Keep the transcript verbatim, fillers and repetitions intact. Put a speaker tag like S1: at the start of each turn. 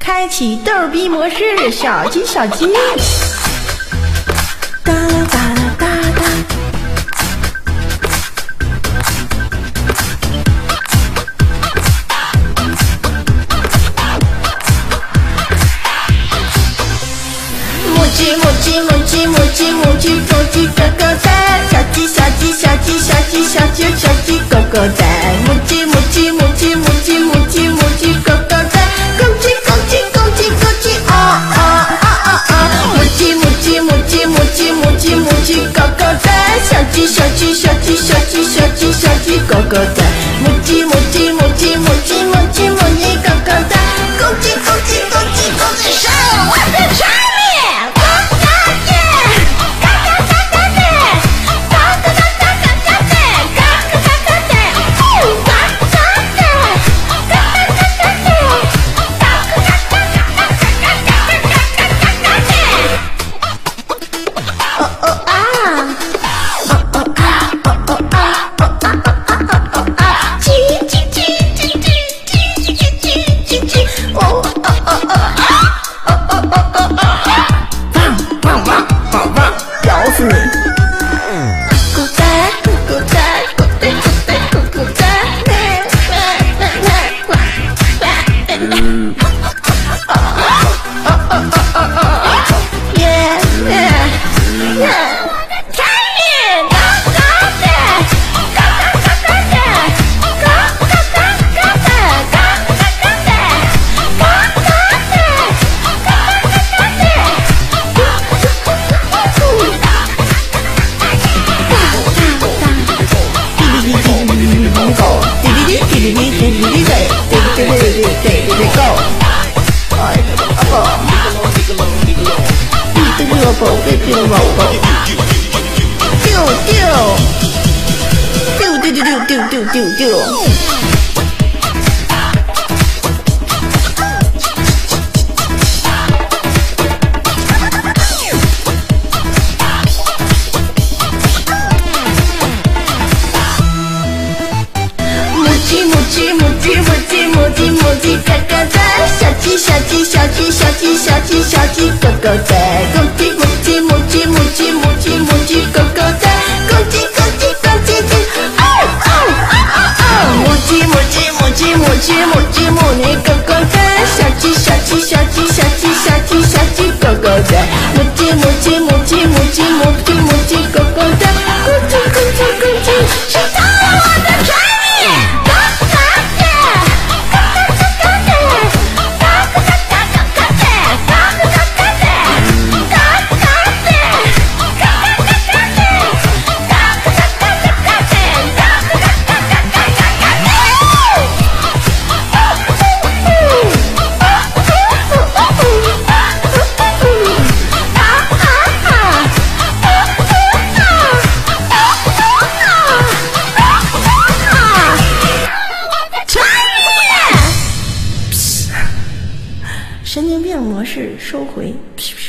S1: 开启逗逼模式，小鸡小鸡，哒啦哒啦哒哒。母鸡母鸡母鸡母鸡母鸡母鸡狗狗蛋，小鸡小鸡小鸡小鸡小鸡小鸡狗狗蛋，母鸡母鸡母鸡母鸡母鸡母鸡狗狗蛋，公鸡公鸡公鸡公鸡啊啊啊啊啊！母鸡母鸡母鸡母鸡母鸡母鸡狗狗蛋，小鸡小鸡小鸡小鸡小鸡小鸡狗狗蛋，母鸡母鸡母鸡母鸡母鸡母鸡狗狗蛋，公鸡公鸡公鸡公鸡上我的茶面。神经病模式收回。